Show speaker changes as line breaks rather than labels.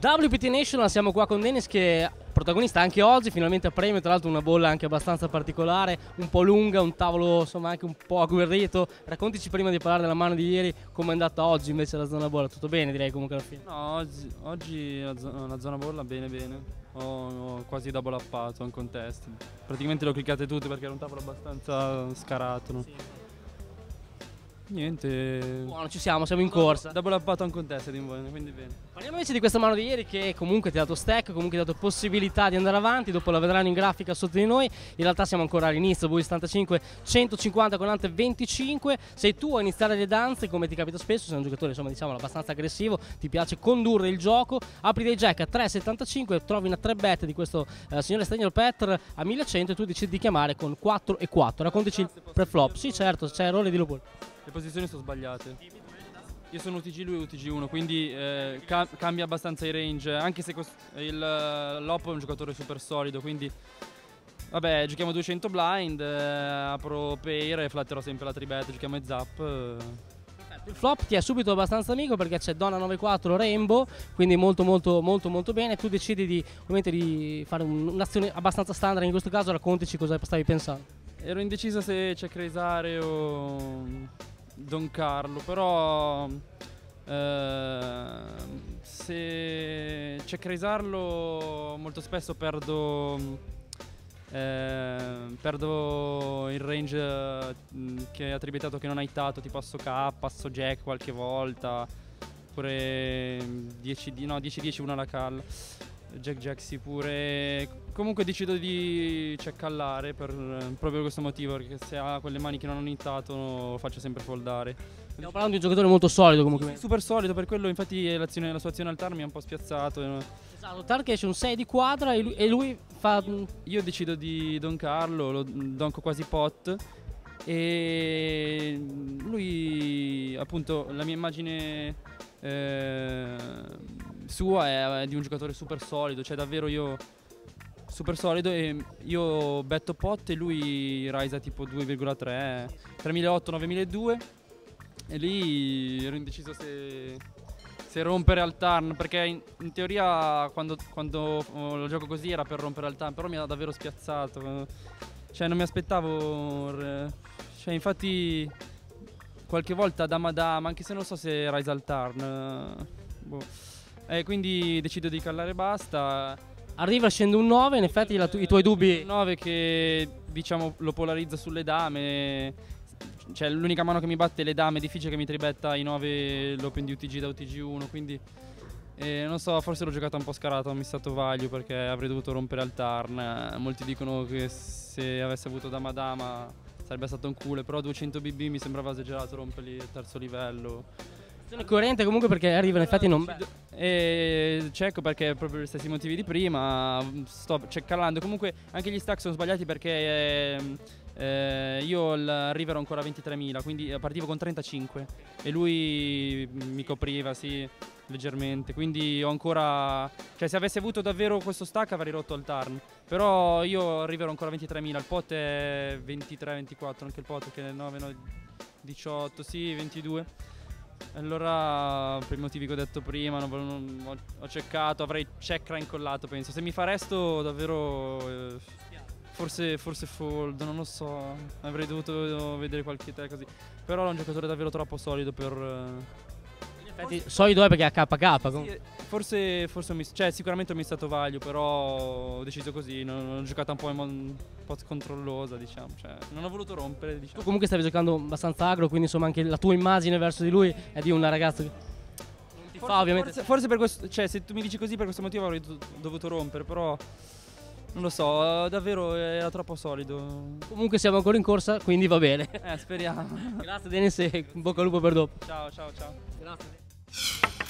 WPT National, siamo qua con Denis che è protagonista anche oggi, finalmente a premio, tra l'altro una bolla anche abbastanza particolare, un po' lunga, un tavolo insomma anche un po' agguerrito. Raccontici prima di parlare della mano di ieri come è andata oggi invece la zona bolla. Tutto bene direi comunque alla fine?
No, oggi la zona bolla bene bene, ho quasi double uppato un contest, praticamente le ho cliccate tutte perché era un tavolo abbastanza scarato, no?
Sì.
Niente,
Buono, ci siamo in corsa.
double uppato un contest quindi bene.
Parliamo invece di questa mano di ieri che comunque ti ha dato stack, comunque ti ha dato possibilità di andare avanti, dopo la vedranno in grafica sotto di noi. In realtà siamo ancora all'inizio, voi 75, 150 con Ante 25. Sei tu a iniziare le danze, come ti capita spesso, sei un giocatore insomma diciamo abbastanza aggressivo, ti piace condurre il gioco, apri dei jack a 3,75, trovi una 3 bet di questo signore Staniel Petr a 1100 e tu decidi di chiamare con 4 e 4. Raccontaci il pre-flop. Sì certo, c'è errore, dillo pure.
Le posizioni sono sbagliate. Io sono UTG, lui è UTG1, quindi cambia abbastanza i range, anche se l'Oppo è un giocatore super solido, quindi vabbè, giochiamo 200 blind, apro pair e flatterò sempre la 3-bet, giochiamo e zap.
Il flop ti è subito abbastanza amico perché c'è Donna 9-4 Rainbow, quindi molto bene. Tu decidi ovviamente di fare un'azione abbastanza standard, in questo caso raccontaci cosa stavi pensando.
Ero indeciso se c'è Craisare o Don Carlo, però se c'è Craisarlo molto spesso perdo il range che è attribuitato che non hai tato, tipo asso K, asso Jack qualche volta, oppure 10-10 una alla call, Jack sì pure. Comunque decido di checkallare proprio per questo motivo, perché se ha quelle mani che non hanno hittato lo faccio sempre foldare.
Stiamo parlando di un giocatore molto solido comunque.
Sì, super solido, per quello infatti la sua azione al turn mi ha un po' spiazzato.
Esatto, Tark esce un 6 di quadra e lui fa...
Io decido di doncarlo, lo donco quasi pot e lui appunto la mia immagine sua è di un giocatore super solido, cioè davvero io super solido, e io betto pot e lui raisa tipo 2,3, 3008, 9002 e lì ero indeciso se rompere al turn, perché in teoria quando lo gioco così era per rompere al turn, però mi ha davvero spiazzato, cioè non mi aspettavo, cioè infatti qualche volta dama dama, anche se non so se raisa al turn, quindi decido di callare e basta.
Arriva, scende un 9, in effetti i tuoi dubbi...
Un 9 che diciamo lo polarizza sulle dame, cioè l'unica mano che mi batte le dame, è difficile che mi tribetta i 9 l'open di UTG da UTG1, quindi non so, forse l'ho giocata un po' scarato, ho missato value perché avrei dovuto rompere al turn. Molti dicono che se avesse avuto dama dama sarebbe stato un culo, però 200 BB mi sembrava esagerato romperli al terzo livello.
È coerente comunque perché arriva in effetti non...
E cecco perché proprio gli stessi motivi di prima, sto checkallando. Comunque anche gli stack sono sbagliati perché io al river ero ancora 23.000, quindi partivo con 35 e lui mi copriva, sì, leggermente, quindi ho ancora, cioè se avessi avuto davvero questo stack avrei rotto al turn, però io al river ero ancora 23.000, il pot è 23-24, anche il pot che è 9, 18, sì, 22. Allora, per i motivi che ho detto prima, ho checkato, avrei check incollato, penso. Se mi fa resto, davvero, forse fold, non lo so. Avrei dovuto vedere qualche te così. Però è un giocatore davvero troppo solido per...
In effetti, solido è perché è a KK.
Sì, forse cioè, sicuramente ho missato value, però ho deciso così. Ho giocato un po' controllosa, diciamo. Cioè, non ho voluto rompere, diciamo.
Tu comunque stavi giocando abbastanza agro, quindi insomma anche la tua immagine verso di lui è di una ragazza che non ti fa ovviamente.
Forse per questo, cioè se tu mi dici così per questo motivo avrei dovuto rompere, però non lo so, davvero era troppo solido.
Comunque siamo ancora in corsa, quindi va bene.
Speriamo.
Grazie Denis e in bocca al lupo per dopo.
Ciao.
Grazie.